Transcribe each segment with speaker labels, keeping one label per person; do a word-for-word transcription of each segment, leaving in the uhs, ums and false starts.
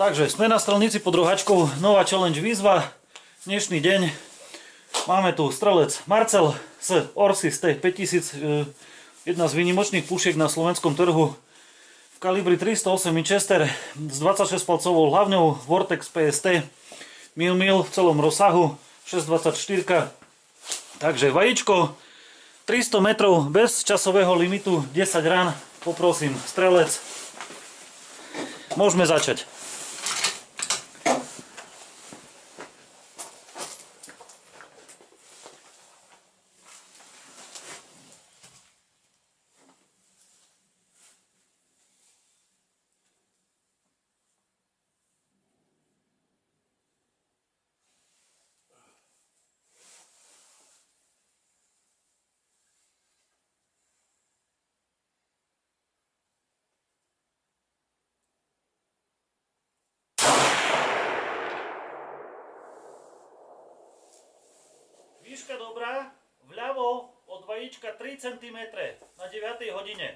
Speaker 1: Takže sme na strelnici pod Rohačkou, nová challenge výzva. Dnešný deň máme tu strelec Marcel z Orsis T päťtisíc, jedna z výnimočných pušiek na slovenskom trhu v kalibri tristoosemdesiat Winchester s dvadsaťšesť palcovou hlavňou Vortex P S T mil mil v celom rozsahu šesť dvadsaťštyri. Takže vajíčko tristo metrov bez časového limitu, desať rán. Poprosím, strelec, môžeme začať. Výška dobrá, vľavo od vajíčka tri centimetre na deviatej hodine.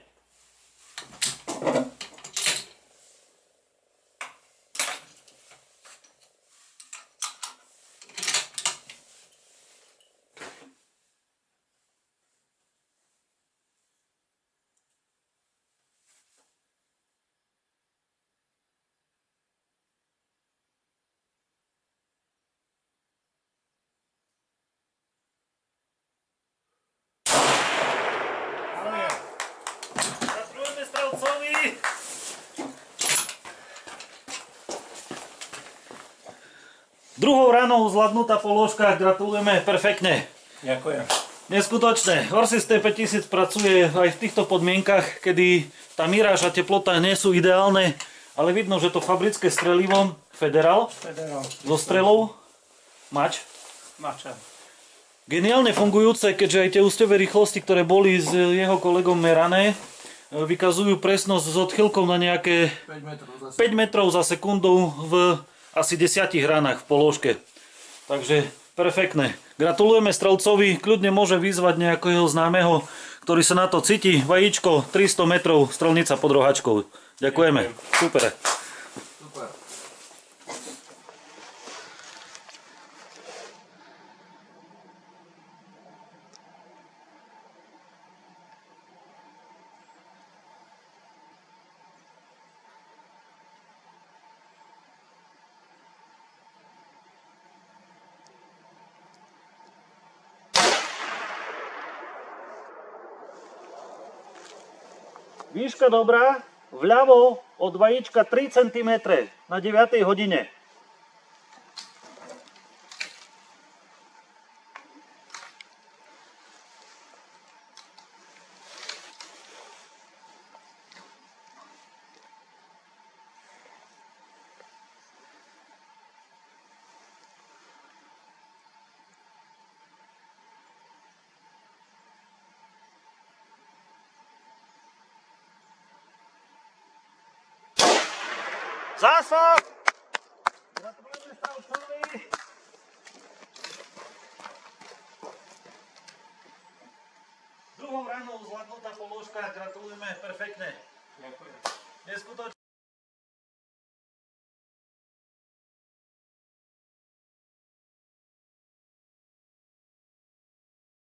Speaker 1: Druhou ranou zvládnutá položka, gratulujeme, perfektne.
Speaker 2: Ďakujem.
Speaker 1: Neskutočné. Orsis T päťtisíc pracuje aj v týchto podmienkach, kedy tá miráž a teplota nie sú ideálne, ale vidno, že to fabrické strelivo Federal,
Speaker 2: Federal.
Speaker 1: So strelou Mač.
Speaker 2: Mača.
Speaker 1: Geniálne fungujúce, keďže aj tie ústové rýchlosti, ktoré boli s jeho kolegom merané, vykazujú presnosť s odchýlkou na nejaké päť metrov za sekundu v asi desiatich ranách v položke. Takže perfektné. Gratulujeme strelcovi, kľudne môže vyzvať nejakého známeho, ktorý sa na to cíti. Vajíčko tristo metrov, strelnica pod Rohačkou. Ďakujeme. Super.
Speaker 2: Super.
Speaker 1: Výška dobrá, vľavo od vajíčka tri centimetre na deviatej hodine. Zásah! Gratulujeme strelcovi! Druhou ranou zvládnutá položka, gratulujeme, perfektne.
Speaker 2: Ďakujem.
Speaker 1: Neskutočne.